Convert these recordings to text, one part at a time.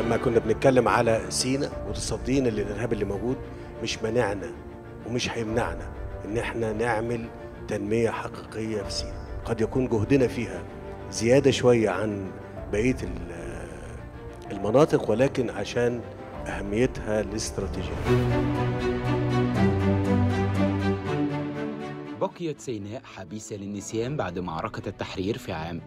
لما كنا بنتكلم على سيناء وتصدينا للإرهاب اللي موجود، مش مانعنا ومش هيمنعنا إن احنا نعمل تنمية حقيقية في سيناء. قد يكون جهدنا فيها زيادة شوية عن بقية المناطق، ولكن عشان أهميتها الاستراتيجية. بقيت سيناء حبيسة للنسيان بعد معركة التحرير في عام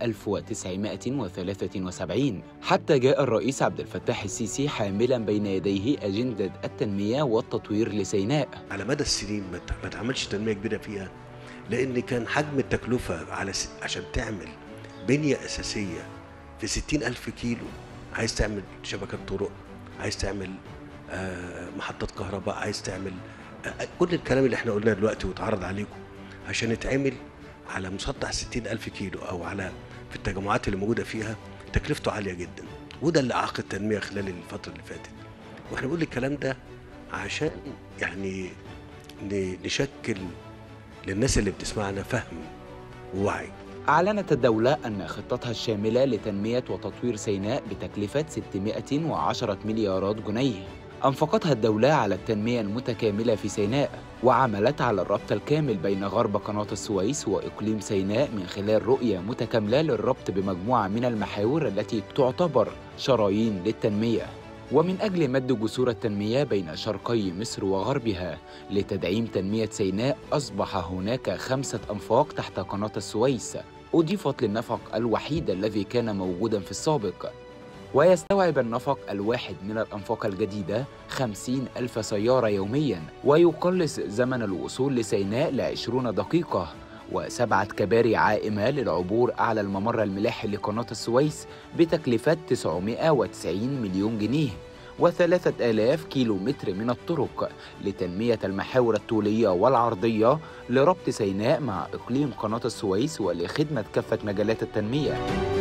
1973 حتى جاء الرئيس عبد الفتاح السيسي حاملاً بين يديه أجندة التنمية والتطوير لسيناء. على مدى السنين ما تعملش تنمية كبيرة فيها، لأن كان حجم التكلفة عشان تعمل بنية أساسية في 60,000 كيلو. عايز تعمل شبكات طرق، عايز تعمل محطات كهرباء، عايز تعمل كل الكلام اللي احنا قلناه دلوقتي واتعرض عليكم، عشان يتعمل على مسطح 60,000 كيلو أو في التجمعات اللي موجودة فيها تكلفته عالية جدا. وده اللي أعاق التنمية خلال الفترة اللي فاتت. واحنا بنقول الكلام ده عشان يعني نشكل للناس اللي بتسمعنا فهم ووعي. أعلنت الدولة أن خطتها الشاملة لتنمية وتطوير سيناء بتكلفة 610 مليارات جنيه أنفقتها الدولة على التنمية المتكاملة في سيناء، وعملت على الربط الكامل بين غرب قناة السويس وإقليم سيناء من خلال رؤية متكاملة للربط بمجموعة من المحاور التي تعتبر شرايين للتنمية، ومن أجل مد جسور التنمية بين شرقي مصر وغربها. لتدعيم تنمية سيناء أصبح هناك 5 أنفاق تحت قناة السويس أضيفت للنفق الوحيد الذي كان موجوداً في السابق، ويستوعب النفق الواحد من الأنفاق الجديدة 50,000 سيارة يومياً، ويقلص زمن الوصول لسيناء ل20 دقيقة، و7 كباري عائمة للعبور أعلى الممر الملاحي لقناة السويس بتكلفة 990 مليون جنيه، و3000 كيلو متر من الطرق لتنمية المحاور الطولية والعرضية لربط سيناء مع إقليم قناة السويس ولخدمة كافة مجالات التنمية.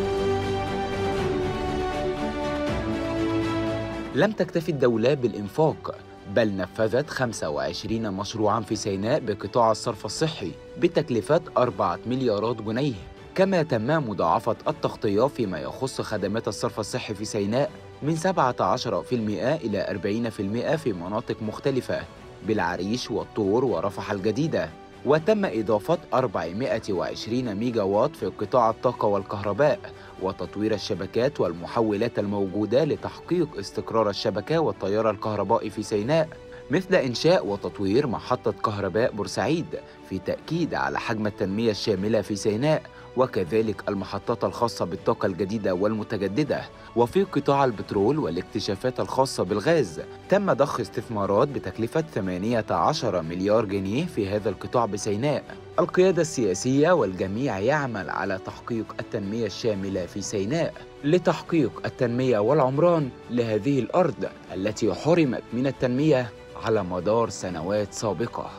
لم تكتفي الدولة بالإنفاق، بل نفذت 25 مشروعاً في سيناء بقطاع الصرف الصحي بتكلفة 4 مليارات جنيه، كما تم مضاعفة التغطية فيما يخص خدمات الصرف الصحي في سيناء من 17% إلى 40% في مناطق مختلفة بالعريش والطور ورفح الجديدة، وتم إضافة 420 ميجا واط في قطاع الطاقة والكهرباء وتطوير الشبكات والمحولات الموجودة لتحقيق استقرار الشبكة والتيار الكهربائي في سيناء، مثل إنشاء وتطوير محطة كهرباء بورسعيد في تأكيد على حجم التنمية الشاملة في سيناء، وكذلك المحطات الخاصة بالطاقة الجديدة والمتجددة. وفي قطاع البترول والاكتشافات الخاصة بالغاز تم ضخ استثمارات بتكلفة 18 مليار جنيه في هذا القطاع بسيناء. القيادة السياسية والجميع يعمل على تحقيق التنمية الشاملة في سيناء لتحقيق التنمية والعمران لهذه الأرض التي حرمت من التنمية على مدار سنوات سابقة.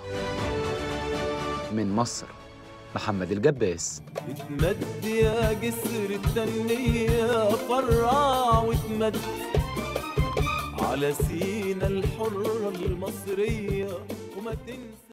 من مصر، محمد الجباس. اتمد يا جسر التنمية، فرع واتمد على سينا الحرة المصرية، وما تنسى